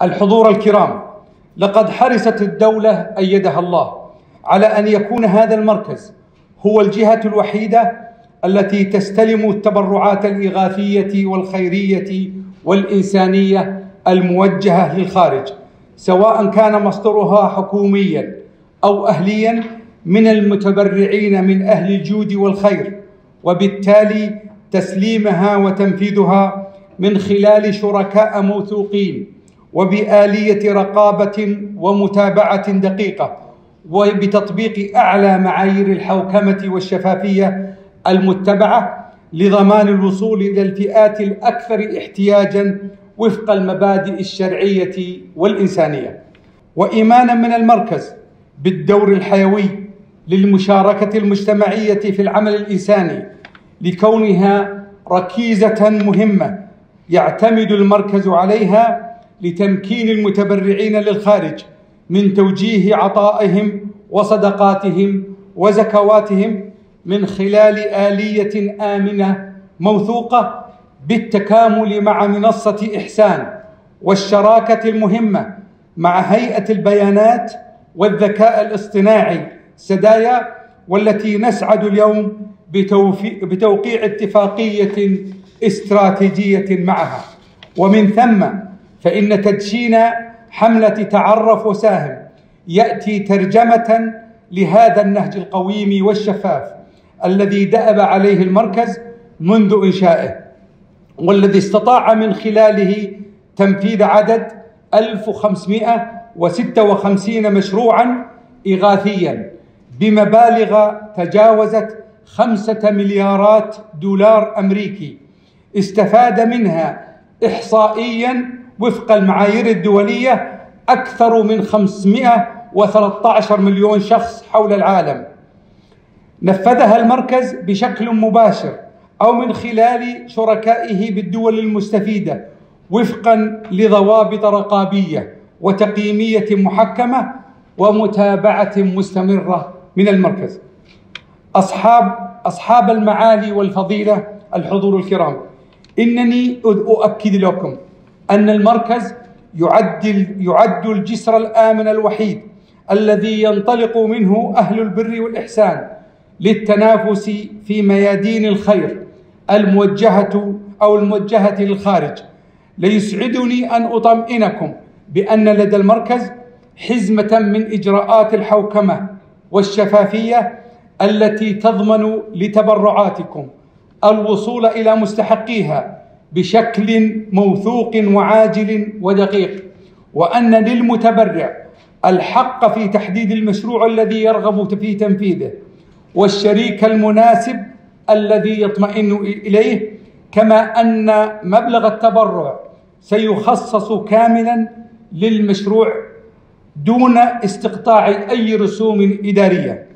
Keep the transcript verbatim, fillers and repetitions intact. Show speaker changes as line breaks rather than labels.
الحضور الكرام، لقد حرصت الدولة أيدها الله على أن يكون هذا المركز هو الجهة الوحيدة التي تستلم التبرعات الإغاثية والخيرية والإنسانية الموجهة للخارج، سواء كان مصدرها حكوميا أو أهليا من المتبرعين من أهل الجود والخير، وبالتالي تسليمها وتنفيذها من خلال شركاء موثوقين وبآلية رقابة ومتابعة دقيقة، وبتطبيق أعلى معايير الحوكمة والشفافية المتبعة لضمان الوصول إلى الفئات الأكثر احتياجاً وفق المبادئ الشرعية والإنسانية. وإيماناً من المركز بالدور الحيوي للمشاركة المجتمعية في العمل الإنساني، لكونها ركيزة مهمة يعتمد المركز عليها لتمكين المتبرعين للخارج من توجيه عطائهم وصدقاتهم وزكواتهم من خلال آلية آمنة موثوقة بالتكامل مع منصة إحسان والشراكة المهمة مع هيئة البيانات والذكاء الاصطناعي سدايا، والتي نسعد اليوم بتوقيع اتفاقية استراتيجية معها. ومن ثم فإن تدشين حملة تعرف وساهم يأتي ترجمة لهذا النهج القويم والشفاف الذي دأب عليه المركز منذ إنشائه، والذي استطاع من خلاله تنفيذ عدد ألف وخمسمائة وستة وخمسين مشروعاً إغاثياً بمبالغ تجاوزت خمسة مليارات دولار أمريكي، استفاد منها إحصائياً وفق المعايير الدولية أكثر من خمسمائة وثلاثة عشر مليون شخص حول العالم. نفذها المركز بشكل مباشر أو من خلال شركائه بالدول المستفيدة وفقاً لضوابط رقابية وتقييمية محكمة ومتابعة مستمرة من المركز. أصحاب أصحاب المعالي والفضيلة الحضور الكرام، إنني أؤكد لكم أن المركز يعد يعد الجسر الآمن الوحيد الذي ينطلق منه أهل البر والإحسان للتنافس في ميادين الخير الموجهة أو الموجهة للخارج. ليسعدني أن أطمئنكم بأن لدى المركز حزمة من إجراءات الحوكمة والشفافية التي تضمن لتبرعاتكم الوصول إلى مستحقيها بشكل موثوق وعاجل ودقيق، وأن للمتبرع الحق في تحديد المشروع الذي يرغب في تنفيذه والشريك المناسب الذي يطمئن إليه، كما أن مبلغ التبرع سيخصص كاملا للمشروع دون استقطاع أي رسوم إدارية.